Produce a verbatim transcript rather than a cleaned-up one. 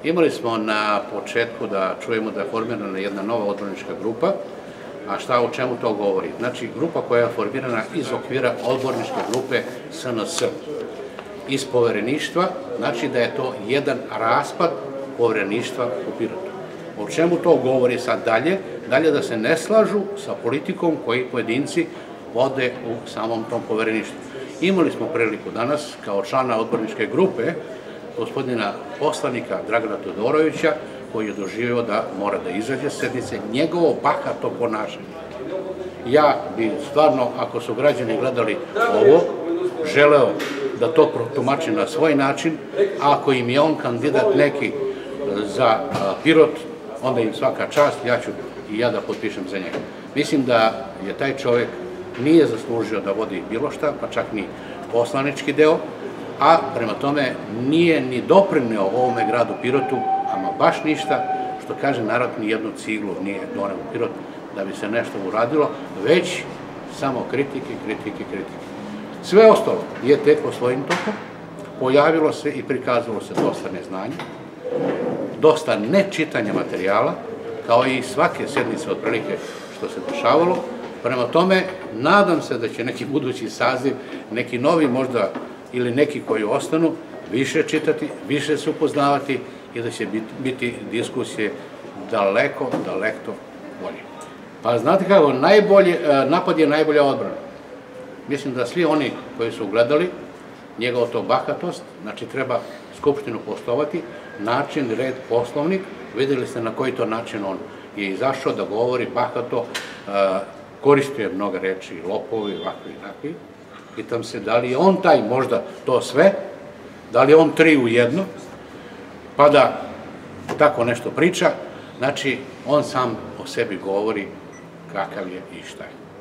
Imali smo na početku da čujemo da je formirana jedna nova odbornička grupa, a šta o čemu to govori? Znači, grupa koja je formirana iz okvira odborničke grupe S N S, iz povereništva, znači da je to jedan raspad povereništva u Pirotu. O čemu to govori sad dalje? Dalje da se ne slažu sa politikom koji pojedinci vode u samom tom povereništvu. Imali smo priliku danas, kao člana odborničke grupe, gospodina poslanika Dragana Todorovića, koji je doživio da mora da izađe s sednice, njegovo bahato ponašanje. Ja bi stvarno, ako su građani gledali ovo, želeo da to protumači na svoj način, a ako im je on kandidat neki za Pirot, onda im svaka čast, ja ću i ja da potpišem za njega. Mislim da je taj čovjek nije zaslužio da vodi bilo šta, pa čak ni poslanički deo, a prema tome nije ni doprineo ovome gradu Pirotu, ama baš ništa, što kaže narod, ni jednu ciglu nije doneo u Pirot da bi se nešto uradilo, već samo kritike, kritike, kritike. Sve ostalo je teklo svojim tokom, pojavilo se i prikazalo se dosta neznanja, dosta nečitanja materijala, kao i svake sednice otprilike što se dešavalo. Prema tome, nadam se da će neki budući saziv, neki novi možda ili neki koji ostanu, više čitati, više se upoznavati i da će biti diskusije daleko, daleko bolje. Pa znate kako, napad je najbolja odbrana. Mislim da svi oni koji su gledali njegov to bahatost, znači treba Skupštinu poštovati, način, red, poslovnik, videli ste na koji to način on je izašao da govori bahato, koristio je mnoga reči, lopovi, ovakvi i takvi. Pitam se da li je on taj možda to sve, da li je on tri u jedno, pa da tako nešto priča. Znači, on sam o sebi govori kakav je i šta je.